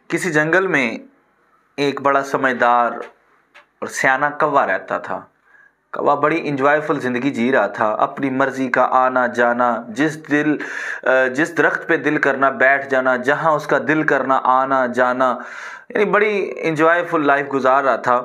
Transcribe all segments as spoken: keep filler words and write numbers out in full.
किसी जंगल में एक बड़ा समझदार और सियाना कौवा रहता था। कौवा बड़ी इंजॉयफुल ज़िंदगी जी रहा था, अपनी मर्ज़ी का आना जाना, जिस दिल जिस दरख्त पे दिल करना बैठ जाना, जहाँ उसका दिल करना आना जाना, यानी बड़ी इंजॉयफुल लाइफ गुजार रहा था।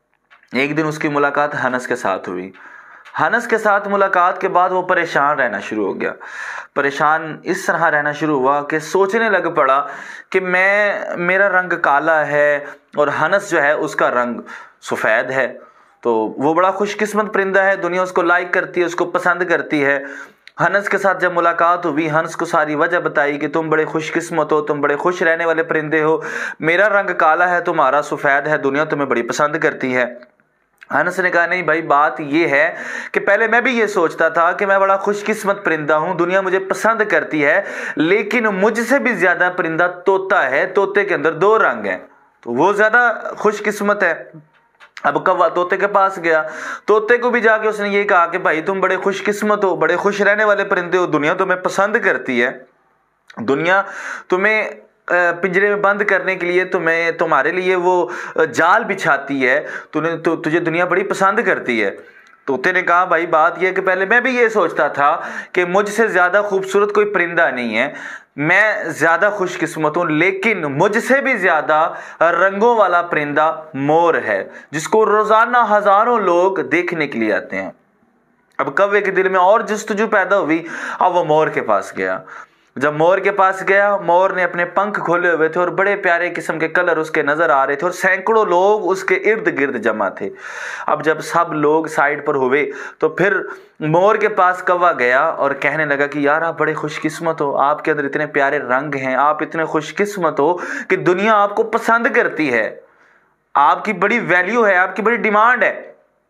एक दिन उसकी मुलाकात हनस के साथ हुई। हनस के साथ मुलाकात के बाद वो परेशान रहना शुरू हो गया। परेशान इस तरह रहना शुरू हुआ कि सोचने लग पड़ा कि मैं मेरा रंग काला है और हनस जो है उसका रंग सफ़ेद है। तो वो बड़ा खुशकिस्मत परिंदा है, दुनिया उसको लाइक करती है, उसको पसंद करती है। हनस के साथ जब मुलाकात हुई, हंस को सारी वजह बताई कि तुम बड़े खुशकिस्मत हो, तुम बड़े खुश रहने वाले परिंदे हो, मेरा रंग काला है, तुम्हारा सफ़ेद है, दुनिया तुम्हें बड़ी पसंद करती है। हनस ने कहा नहीं भाई, बात ये है कि पहले मैं भी ये सोचता था कि मैं बड़ा खुशकिस्मत परिंदा हूँ, दुनिया मुझे पसंद करती है, लेकिन मुझसे भी ज़्यादा परिंदा तोता है, तोते के अंदर दो रंग हैं, तो वो ज़्यादा खुशकिस्मत है। अब कौवा तोते के पास गया, तोते को भी जाके उसने ये कहा कि भाई तुम बड़े खुशकिस्मत हो, बड़े खुश रहने वाले परिंदे हो, दुनिया तुम्हें पसंद करती है, दुनिया तुम्हें पिंजरे में बंद करने के लिए तुम्हें तुम्हारे लिए वो जाल बिछाती है, तूने तो तुझे दुनिया बड़ी पसंद करती है। तोते ने कहा भाई बात यह है कि पहले मैं भी ये सोचता था कि मुझसे ज़्यादा खूबसूरत कोई परिंदा नहीं है, मैं ज़्यादा खुशकिस्मत हूँ, लेकिन मुझसे भी ज़्यादा रंगों वाला परिंदा मोर है, जिसको रोज़ाना हज़ारों लोग देखने के लिए आते हैं। अब कौवे के दिल में और जस्तजू पैदा हुई, अब वो मोर के पास गया। जब मोर के पास गया, मोर ने अपने पंख खोले हुए थे और बड़े प्यारे किस्म के कलर उसके नज़र आ रहे थे और सैकड़ों लोग उसके इर्द गिर्द जमा थे। अब जब सब लोग साइड पर हुए तो फिर मोर के पास कौवा गया और कहने लगा कि यार आप बड़े खुशकिस्मत हो, आपके अंदर इतने प्यारे रंग हैं, आप इतने खुशकिस्मत हो कि दुनिया आपको पसंद करती है, आपकी बड़ी वैल्यू है, आपकी बड़ी डिमांड है।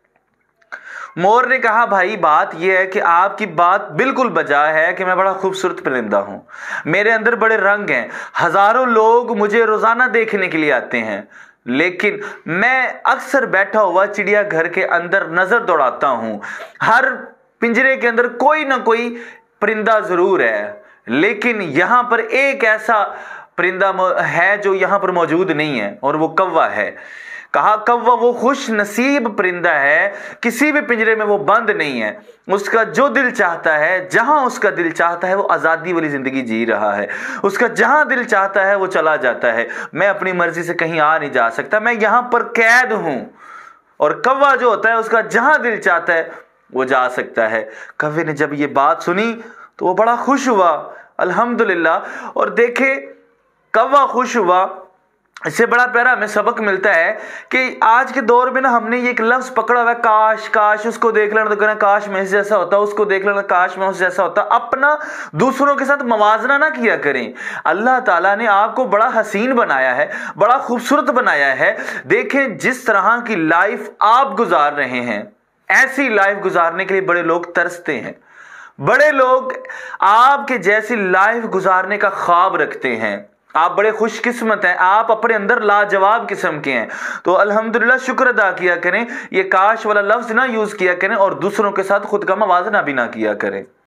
मोर ने कहा भाई बात यह है कि आपकी बात बिल्कुल बजा है कि मैं बड़ा खूबसूरत परिंदा हूं, मेरे अंदर बड़े रंग हैं, हजारों लोग मुझे रोजाना देखने के लिए आते हैं, लेकिन मैं अक्सर बैठा हुआ चिड़ियाघर के अंदर नजर दौड़ाता हूं, हर पिंजरे के अंदर कोई ना कोई परिंदा जरूर है, लेकिन यहां पर एक ऐसा परिंदा है जो यहां पर मौजूद नहीं है और वो कौवा है। कहा कौवा वो खुश नसीब परिंदा है, किसी भी पिंजरे में वो बंद नहीं है, उसका जो दिल चाहता है, जहां उसका दिल चाहता है वो आज़ादी वाली ज़िंदगी जी रहा है, उसका जहां दिल चाहता है वो चला जाता है, मैं अपनी मर्जी से कहीं आ नहीं जा सकता, मैं यहां पर कैद हूं। और कौवा जो होता है उसका जहां दिल चाहता है वो जा सकता है। कौवे ने जब ये बात सुनी तो वो बड़ा खुश हुआ, अल्हम्दुलिल्लाह। और देखे कौवा खुश हुआ, इससे बड़ा प्यारा हमें सबक मिलता है कि आज के दौर में ना हमने ये एक लफ्ज़ पकड़ा हुआ है, काश काश, उसको देख लेना तो कहना काश मैं जैसा होता, उसको देख लेना काश मैं उस जैसा होता। अपना दूसरों के साथ मवाजना ना किया करें। अल्लाह ताला ने आपको बड़ा हसीन बनाया है, बड़ा खूबसूरत बनाया है। देखें जिस तरह की लाइफ आप गुजार रहे हैं, ऐसी लाइफ गुजारने के लिए बड़े लोग तरसते हैं, बड़े लोग आपके जैसी लाइफ गुजारने का ख्वाब रखते हैं। आप बड़े खुशकिस्मत हैं, आप अपने अंदर लाजवाब किस्म के हैं। तो अल्हम्दुलिल्लाह शुक्र अदा किया करें, ये काश वाला लफ्ज़ ना यूज़ किया करें और दूसरों के साथ खुद का मवाजना भी ना किया करें।